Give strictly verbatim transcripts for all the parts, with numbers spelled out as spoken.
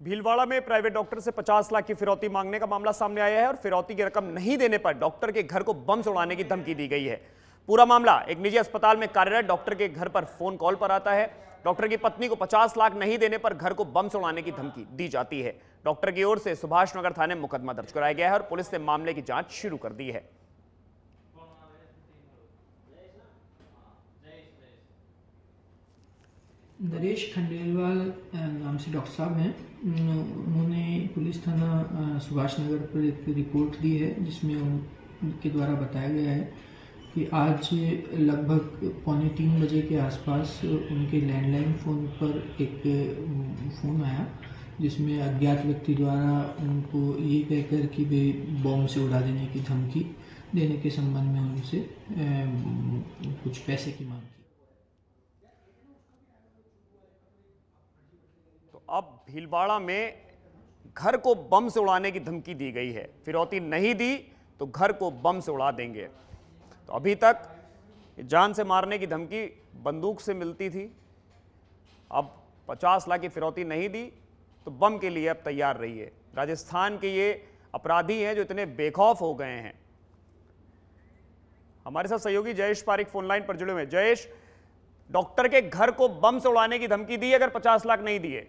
भीलवाड़ा में private doctor से पचास लाख की फिरौती मांगने का मामला सामने आया है और फिरौती की रकम नहीं देने पर डॉक्टर के घर को बम से उड़ाने की धमकी दी गई है। पूरा मामला एक निजी अस्पताल में कार्यरत डॉक्टर के घर पर फोन कॉल पर आता है। डॉक्टर की पत्नी को पचास लाख नहीं देने पर घर को बम से उड़ाने की धमकी दी जाती है। डॉक्टर की ओर से सुभाष नगर थाने में मुकदमा दर्ज कराया गया है और पुलिस ने मामले की जांच शुरू कर दी है। नरेश खंडेलवाल नाम से डॉक्टर साहब हैं। उन्होंने पुलिस थाना सुभाष नगर पर एक रिपोर्ट दी है जिसमें उनके द्वारा बताया गया है कि आज लगभग पौने तीन बजे के आसपास उनके लैंडलाइन फ़ोन पर एक फ़ोन आया जिसमें अज्ञात व्यक्ति द्वारा उनको ये कहकर कि वे बॉम्ब से उड़ा देने की धमकी देने के संबंध में उनसे कुछ पैसे की मांग की। तो अब भीलवाड़ा में घर को बम से उड़ाने की धमकी दी गई है। फिरौती नहीं दी तो घर को बम से उड़ा देंगे। तो अभी तक जान से मारने की धमकी बंदूक से मिलती थी, अब पचास लाख की फिरौती नहीं दी तो बम के लिए अब तैयार रही है। राजस्थान के ये अपराधी हैं जो इतने बेखौफ हो गए हैं। हमारे साथ सहयोगी जयेश पारिक फोनलाइन पर जुड़े हुए। जयेश, डॉक्टर के घर को बम से उड़ाने की धमकी दी अगर पचास लाख नहीं दिए।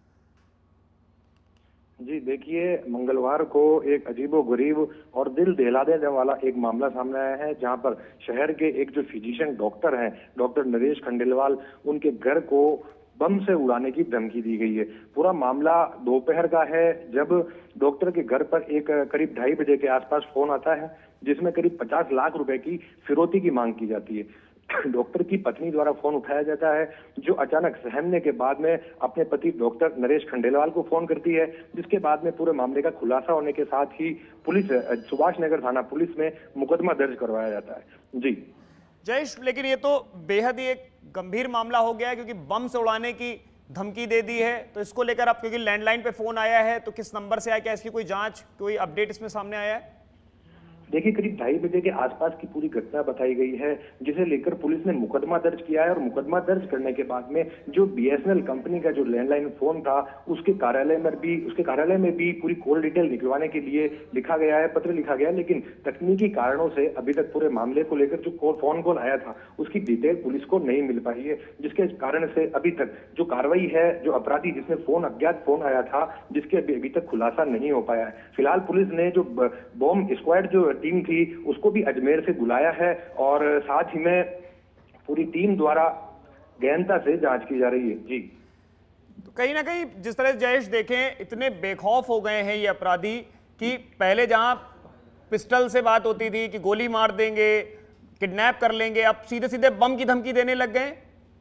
जी देखिए, मंगलवार को एक अजीबोगरीब और दिल दहला देने वाला एक मामला सामने आया है जहां पर शहर के एक जो फिजिशियन डॉक्टर हैं, डॉक्टर नरेश खंडेलवाल, उनके घर को बम से उड़ाने की धमकी दी गई है। पूरा मामला दोपहर का है जब डॉक्टर के घर पर एक करीब ढाई बजे के आसपास फोन आता है जिसमें करीब पचास लाख रुपए की फिरौती की मांग की जाती है। डॉक्टर की पत्नी द्वारा फोन उठाया जाता है जो अचानक सहमने के बाद में अपने पति डॉक्टर नरेश खंडेलवाल को फोन करती है, जिसके बाद में पूरे मामले का खुलासा होने के साथ ही पुलिस सुभाष नगर थाना पुलिस में मुकदमा दर्ज करवाया जाता है। जी जयेश, लेकिन ये तो बेहद ही एक गंभीर मामला हो गया है क्योंकि बम से उड़ाने की धमकी दे दी है। तो इसको लेकर आप, क्योंकि लैंडलाइन पे फोन आया है, तो किस नंबर से आया, क्या इसकी कोई जांच, कोई अपडेट इसमें सामने आया है? देखिए, करीब ढाई बजे के आसपास की पूरी घटना बताई गई है जिसे लेकर पुलिस ने मुकदमा दर्ज किया है और मुकदमा दर्ज करने के बाद में जो बीएसएनएल कंपनी का जो लैंडलाइन फोन था उसके कार्यालय में भी उसके कार्यालय में भी पूरी कॉल डिटेल निकलवाने के लिए लिखा गया है, पत्र लिखा गया है। लेकिन तकनीकी कारणों से अभी तक पूरे मामले को लेकर जो फोन कॉल आया था उसकी डिटेल पुलिस को नहीं मिल पाई है, जिसके कारण से अभी तक जो कार्रवाई है, जो अपराधी जिसने फोन अज्ञात फोन आया था जिसके अभी तक खुलासा नहीं हो पाया है। फिलहाल पुलिस ने जो बॉम्ब स्क्वाड जो टीम थी उसको भी अजमेर से बुलाया है और साथ ही में पूरी टीम द्वारा गहनता से जांच की जा रही है। जी तो कहीं ना कहीं जिस तरह जयेश देखें, इतने बेखौफ हो गए हैं ये अपराधी कि पहले जहां पिस्टल से बात होती थी कि गोली मार देंगे, किडनैप कर लेंगे, अब सीधे सीधे बम की धमकी देने लग गए।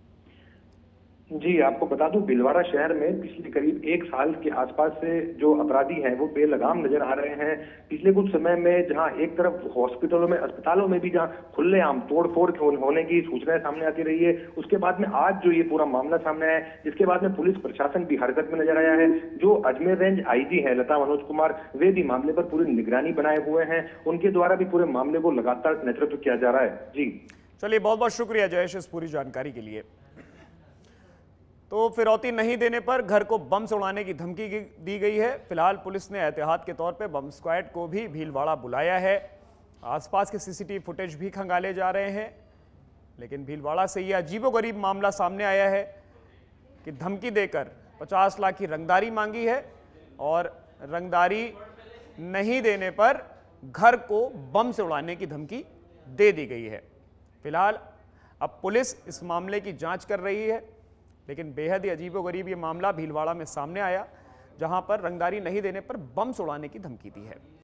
जी आपको बता दूं, भीलवाड़ा शहर में पिछले करीब एक साल के आसपास से जो अपराधी हैं वो बेलगाम नजर आ रहे हैं। पिछले कुछ समय में जहां एक तरफ हॉस्पिटलों में, अस्पतालों में भी जहां खुलेआम तोड़फोड़ होने की सूचनाएं सामने आती रही है, उसके बाद में आज जो ये पूरा मामला सामने आया है जिसके बाद में पुलिस प्रशासन भी हरकत में नजर आया है। जो अजमेर रेंज आईजी है लता मनोज कुमार, वे भी मामले पर पूरी निगरानी बनाए हुए हैं। उनके द्वारा भी पूरे मामले को लगातार नेतृत्व किया जा रहा है। जी चलिए, बहुत बहुत शुक्रिया जयेश इस पूरी जानकारी के लिए। तो फिरौती नहीं देने पर घर को बम से उड़ाने की धमकी दी गई है। फिलहाल पुलिस ने एहतियात के तौर पे बम स्क्वाड को भी भीलवाड़ा बुलाया है। आसपास के सीसीटीवी फुटेज भी खंगाले जा रहे हैं, लेकिन भीलवाड़ा से यह अजीबोगरीब मामला सामने आया है कि धमकी देकर पचास लाख की रंगदारी मांगी है और रंगदारी नहीं देने पर घर को बम से उड़ाने की धमकी दे दी गई है। फिलहाल अब पुलिस इस मामले की जाँच कर रही है, लेकिन बेहद ही अजीबोगरीब ये मामला भीलवाड़ा में सामने आया जहां पर रंगदारी नहीं देने पर बम से उड़ाने की धमकी दी है।